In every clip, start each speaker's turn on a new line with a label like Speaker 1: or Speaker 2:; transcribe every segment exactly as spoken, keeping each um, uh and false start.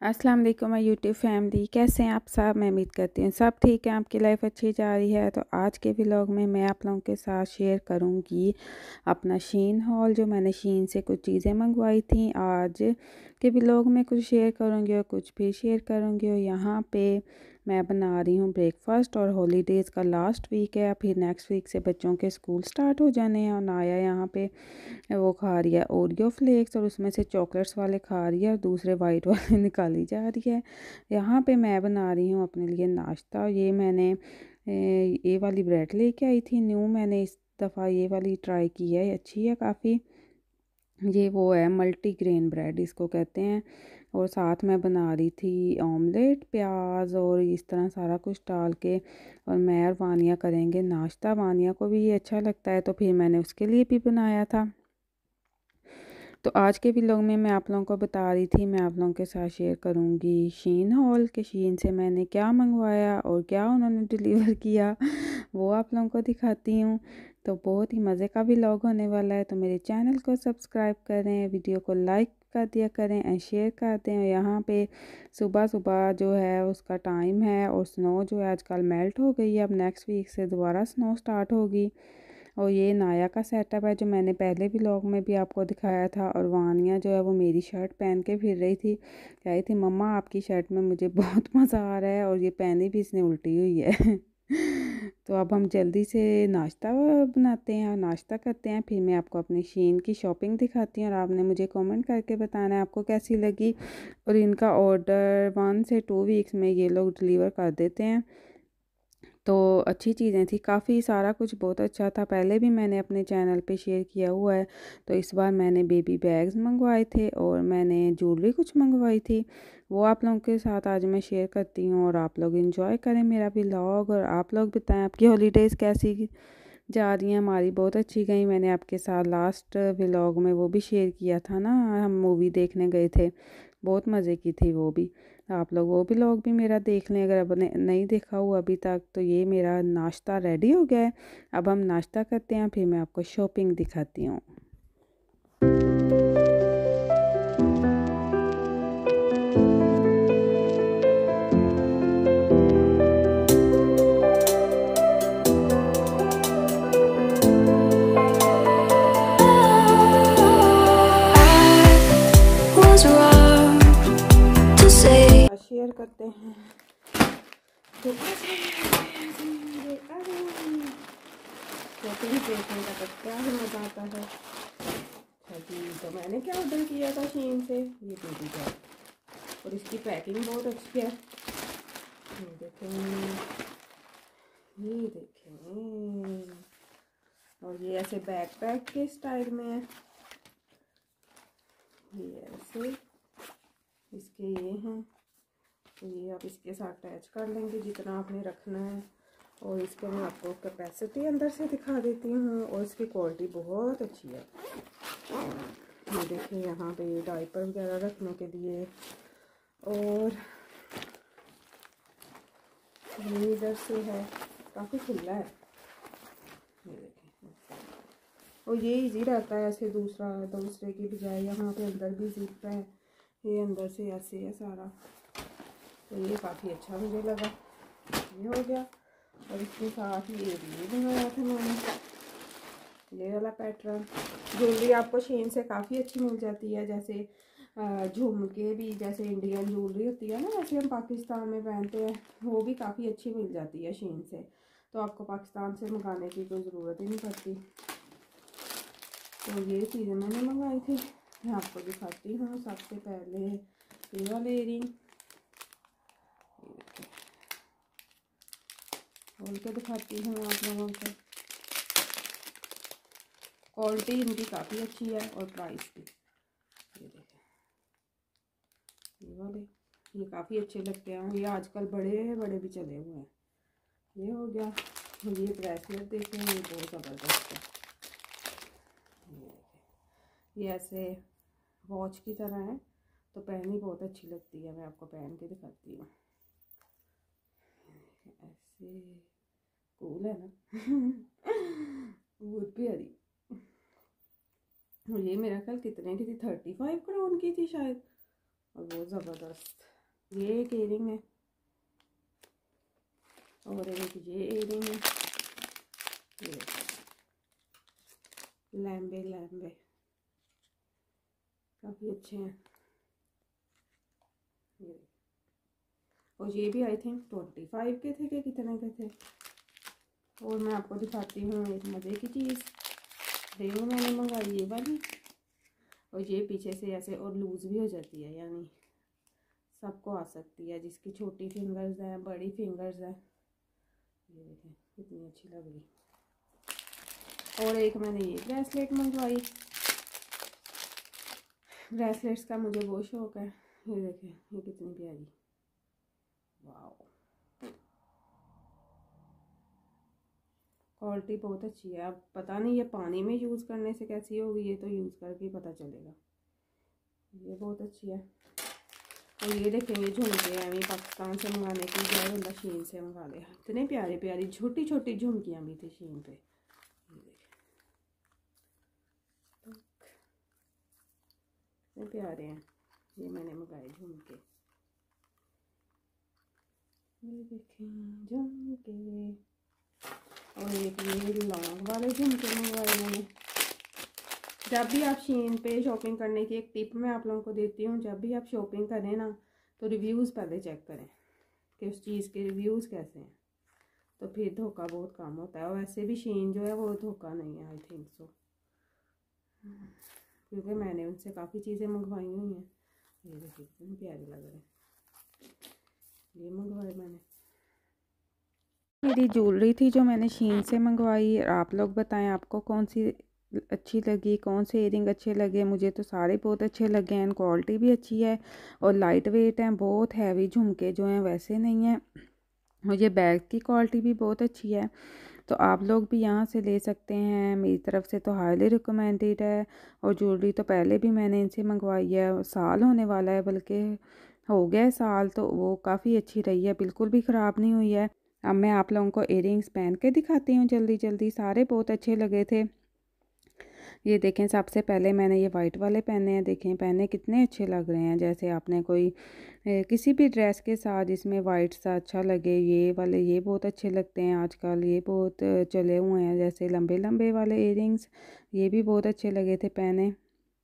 Speaker 1: अस्सलाम वालेकुम my YouTube family, कैसे हैं आप सब। मैं उम्मीद करती हूँ सब ठीक है, आपकी लाइफ अच्छी जा रही है। तो आज के व्लॉग में मैं आप लोगों के साथ शेयर करूँगी अपना शीन हॉल, जो मैंने शीन से कुछ चीज़ें मंगवाई थी। आज के व्लॉग में कुछ शेयर करूँगी और कुछ भी शेयर करूँगी। और यहाँ पे मैं बना रही हूँ ब्रेकफास्ट, और हॉलीडेज़ का लास्ट वीक है, फिर नेक्स्ट वीक से बच्चों के स्कूल स्टार्ट हो जाने हैं। और नाया यहाँ पे वो खा रही है ओरियो फ्लेक्स, और उसमें से चॉकलेट्स वाले खा रही है और दूसरे वाइट वाले निकाली जा रही है। यहाँ पे मैं बना रही हूँ अपने लिए नाश्ता। ये मैंने ये वाली ब्रेड लेके आई थी न्यू, मैंने इस दफ़ा ये वाली ट्राई की है, अच्छी है काफ़ी। ये वो है मल्टी ग्रेन ब्रेड इसको कहते हैं। और साथ में बना रही थी ऑमलेट, प्याज और इस तरह सारा कुछ डाल के। और मैं और वानिया करेंगे नाश्ता, वानिया को भी ये अच्छा लगता है, तो फिर मैंने उसके लिए भी बनाया था। तो आज के व्लॉग में मैं आप लोगों को बता रही थी, मैं आप लोगों के साथ शेयर करूंगी शीन हॉल के शीन से मैंने क्या मंगवाया और क्या उन्होंने डिलीवर किया, वो आप लोगों को दिखाती हूँ। तो बहुत ही मज़े का व्लॉग होने वाला है। तो मेरे चैनल को सब्सक्राइब करें, वीडियो को लाइक कर दिया करें एंड शेयर कर दें। और यहाँ पे सुबह सुबह जो है उसका टाइम है, और स्नो जो है आजकल मेल्ट हो गई है, अब नेक्स्ट वीक से दोबारा स्नो स्टार्ट होगी। और ये नाया का सेटअप है जो मैंने पहले व्लॉग में भी आपको दिखाया था। और वानिया जो है वो मेरी शर्ट पहन के फिर रही थी, कह रही थी मम्मा आपकी शर्ट में मुझे बहुत मज़ा आ रहा है, और ये पहनी भी इसने उल्टी हुई है। तो अब हम जल्दी से नाश्ता बनाते हैं और नाश्ता करते हैं, फिर मैं आपको अपनी शीन की शॉपिंग दिखाती हूँ। और आपने मुझे कमेंट करके बताना है आपको कैसी लगी। और इनका ऑर्डर वन से टू वीक्स में ये लोग डिलीवर कर देते हैं। तो अच्छी चीज़ें थी, काफ़ी सारा कुछ बहुत अच्छा था। पहले भी मैंने अपने चैनल पे शेयर किया हुआ है। तो इस बार मैंने बेबी बैग्स मंगवाए थे और मैंने ज्वेलरी कुछ मंगवाई थी, वो आप लोगों के साथ आज मैं शेयर करती हूँ। और आप लोग एंजॉय करें मेरा व्लॉग, और आप लोग बताएं आपकी हॉलीडेज़ कैसी जा रही हैं। हमारी बहुत अच्छी गई। मैंने आपके साथ लास्ट व्लॉग में वो भी शेयर किया था ना, हम मूवी देखने गए थे, बहुत मज़े की थी वो भी। आप लोग वो व्लॉग भी मेरा देख लें अगर आपने नहीं देखा हुआ अभी तक। तो ये मेरा नाश्ता रेडी हो गया है, अब हम नाश्ता करते हैं, फिर मैं आपको शॉपिंग दिखाती हूँ। शेयर करते हैं तो शॉपिंग देखने का तो क्या ही मज़ा आता है। जी, तो मैंने क्या ऑर्डर किया था शीन से, ये बेबी बैग, और इसकी पैकिंग बहुत अच्छी है। ये देखें, ये देखें, और ये ऐसे बैक पैक के स्टाइल में है। ये ऐसे इसके ये हैं, तो ये आप इसके साथ अटैच कर लेंगे जितना आपने रखना है। और इसको मैं आपको कैपेसिटी अंदर से दिखा देती हूँ, और इसकी क्वालिटी बहुत अच्छी है। ये देखिए यहाँ पे डायपर वगैरह रखने के लिए, और ये इधर से है, काफ़ी खुला है। ये देखिए, और ये इजी रहता है ऐसे दूसरा दूसरे की बजाय। यहाँ पे अंदर भी जिप है, ये अंदर से ऐसे है सारा, तो ये काफ़ी अच्छा मुझे लगा। ये हो गया, और इसके साथ ये भी मंगाया था मैंने, ये वाला पैटर्न। ज्वेलरी आपको शीन से काफ़ी अच्छी मिल जाती है, जैसे झुमके भी जैसे इंडियन ज्वेलरी होती है ना, वैसे हम पाकिस्तान में पहनते हैं, वो भी काफ़ी अच्छी मिल जाती है शीन से। तो आपको पाकिस्तान से मंगाने की कोई ज़रूरत ही नहीं पड़ती। तो ये चीज़ें मैंने मंगवाई थी, मैं आपको दिखाती हूँ। सबसे पहले ये वाले इयरिंग खोल के दिखाती हूँ आप लोगों को। क्वालिटी इनकी काफ़ी अच्छी है और प्राइस भी। ये देखें, ये वाले ये काफ़ी अच्छे लगते हैं, ये आजकल बड़े हैं, बड़े भी चले हुए हैं। ये हो गया। ये ब्रेसलेट देखें, ये बहुत ज़बरदस्त है। ये देखें, ये ऐसे वॉच की तरह है, तो पहनी बहुत अच्छी लगती है। मैं आपको पहन के दिखाती हूँ, ऐसे कूल है ना। बहुत प्यारी। ये मेरा ख्याल कितने की थी, थर्टी फाइव क्राउन की थी शायद, और बहुत ज़बरदस्त। ये एक एयरिंग है और एक ये एयरिंग है। ये लंबे लंबे काफ़ी अच्छे हैं ये। और ये भी आई थिंक ट्वेंटी फाइव के थे कि कितने के थे। और मैं आपको दिखाती हूँ एक मज़े की चीज़, रिंग मैंने मंगाई ये वाली। और ये पीछे से ऐसे और लूज़ भी हो जाती है, यानी सबको आ सकती है, जिसकी छोटी फिंगर्स हैं, बड़ी फिंगर्स हैं। ये देखें कितनी अच्छी लग रही। और एक मैंने ये ब्रेसलेट मंगवाई। ब्रेसलेट्स का मुझे बहुत शौक़ है। ये देखें ये कितनी प्यारी, वाओ क्वालिटी बहुत अच्छी है। अब पता नहीं ये पानी में यूज़ करने से कैसी होगी, ये तो यूज़ करके ही पता चलेगा। ये बहुत अच्छी है। और ये देखेंगे झुमके हैं, पाकिस्तान से मंगाने की बजाय बंदा शीन से मंगा ले। इतने प्यारे प्यारी छोटी छोटी झुमकियाँ भी थी शीन पे। इतने प्यारे हैं, ये मैंने मंगाए झुमके। ये देखें झुमके। और एक ये लॉन्ग वाले झुमके मंगवाए मैंने। जब भी आप शीन पे शॉपिंग करने की एक टिप मैं आप लोगों को देती हूँ, जब भी आप शॉपिंग करें ना तो रिव्यूज़ पहले चेक करें कि उस चीज़ के रिव्यूज़ कैसे हैं, तो फिर धोखा बहुत कम होता है। और वैसे भी शीन जो है वो धोखा नहीं है, आई थिंक सो, क्योंकि मैंने उनसे काफ़ी चीज़ें मंगवाई हुई हैं। ये देखिए कितनी प्यारी लग रही है, ये मंगवाए मैंने। मेरी ज्वेलरी थी जो मैंने शीन से मंगवाई। आप लोग बताएं आपको कौन सी अच्छी लगी, कौन से इयरिंग अच्छे लगे। मुझे तो सारे बहुत अच्छे लगे हैं, क्वालिटी भी अच्छी है और लाइट वेट हैं। बहुत हैवी झुमके जो हैं वैसे नहीं हैं। और ये बैग की क्वालिटी भी बहुत अच्छी है, तो आप लोग भी यहाँ से ले सकते हैं। मेरी तरफ से तो हाईली रिकमेंडेड है। और ज्वेलरी तो पहले भी मैंने इनसे मंगवाई है, साल होने वाला है, बल्कि हो गया साल, तो वो काफ़ी अच्छी रही है, बिल्कुल भी ख़राब नहीं हुई है। अब मैं आप लोगों को इयरिंग्स पहन के दिखाती हूँ जल्दी जल्दी। सारे बहुत अच्छे लगे थे। ये देखें सबसे पहले मैंने ये वाइट वाले पहने हैं। देखें पहने कितने अच्छे लग रहे हैं, जैसे आपने कोई ए, किसी भी ड्रेस के साथ इसमें वाइट सा अच्छा लगे। ये वाले ये बहुत अच्छे लगते हैं आजकल, ये बहुत चले हुए हैं, जैसे लंबे लंबे वाले इयरिंग्स, ये भी बहुत अच्छे लगे थे पहने।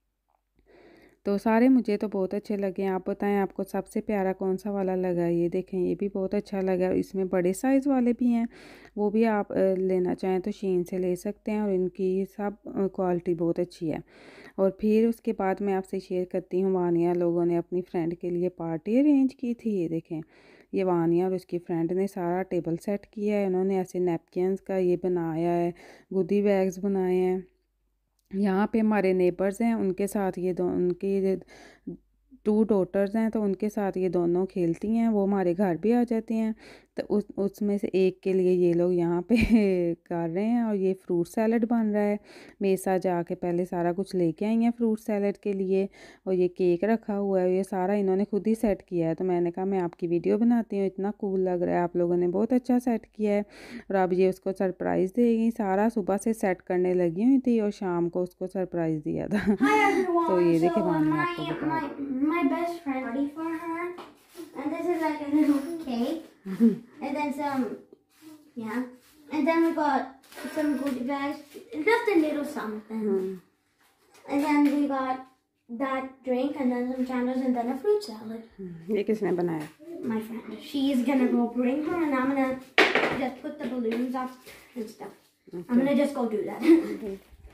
Speaker 1: तो सारे मुझे तो बहुत अच्छे लगे। आप बताएं आपको सबसे प्यारा कौन सा वाला लगा। ये देखें ये भी बहुत अच्छा लगा। इसमें बड़े साइज़ वाले भी हैं, वो भी आप लेना चाहें तो शीन से ले सकते हैं, और इनकी सब क्वालिटी बहुत अच्छी है। और फिर उसके बाद मैं आपसे शेयर करती हूँ, वानिया लोगों ने अपनी फ्रेंड के लिए पार्टी अरेंज की थी। ये देखें ये वानिया और उसकी फ्रेंड ने सारा टेबल सेट किया है। उन्होंने ऐसे नैपकिन्स का ये बनाया है, गोदी बैग्स बनाए हैं। यहाँ पे हमारे नेबर्स हैं, उनके साथ ये दो उनकी टू डॉटर्स हैं, तो उनके साथ ये दोनों खेलती हैं। वो हमारे घर भी आ जाती हैं, तो उस उसमें से एक के लिए ये लोग यहाँ पे कर रहे हैं। और ये फ्रूट सैलड बन रहा है। मेरे साथ जाके पहले सारा कुछ लेके आई हैं फ्रूट सैलड के लिए। और ये केक रखा हुआ है, ये सारा इन्होंने खुद ही सेट किया है। तो मैंने कहा मैं आपकी वीडियो बनाती हूँ, इतना कूल लग रहा है, आप लोगों ने बहुत अच्छा सेट किया है। और अब ये उसको सरप्राइज़ देगी। सारा सुबह से सेट करने लगी हुई थी और शाम को उसको सरप्राइज़ दिया था। तो ये देखिए वानिया आपको बता
Speaker 2: my best friend ready for her, and this is like a little cake, and then some, yeah, and then we got some goodie bags, just a little something, mm. And then we got that drink, and then some candles, and then a fruit salad.
Speaker 1: ये किसने बनाया?
Speaker 2: My friend. She's gonna go bring her, and I'm gonna just put the balloons up and stuff. Okay. I'm gonna just go do that. Okay.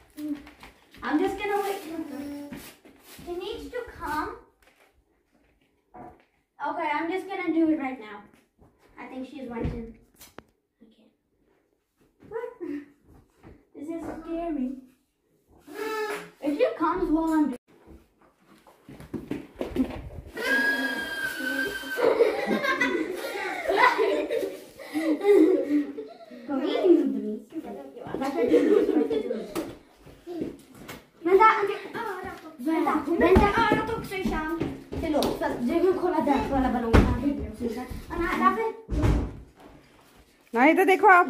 Speaker 2: I'm just gonna wait for her. She needs to come. Okay, I'm just gonna do it right now. I think she's waiting. Okay. What? This is scary. If she comes while I'm doing
Speaker 1: नहीं तो देखो आप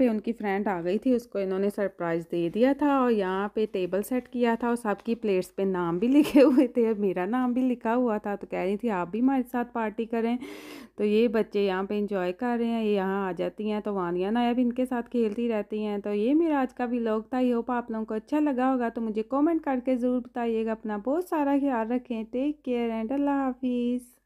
Speaker 1: पे उनकी friend आ गई थी, उसको इन्होंने सरप्राइज़ दे दिया था और यहाँ पे टेबल सेट किया था और सबकी प्लेट्स पे नाम भी लिखे हुए थे और मेरा नाम भी लिखा हुआ था। तो कह रही थी आप भी हमारे साथ पार्टी करें। तो ये बच्चे यहाँ पे इंजॉय कर रहे हैं, ये यहाँ आ जाती हैं तो वानिया नाया भी इनके साथ खेलती रहती हैं। तो ये मेरा आज का व्लॉग था। आई होप आप लोगों को अच्छा लगा होगा, तो मुझे कमेंट करके ज़रूर बताइएगा। अपना बहुत सारा ख्याल रखें। टेक केयर एंड अल्लाह हाफिज़।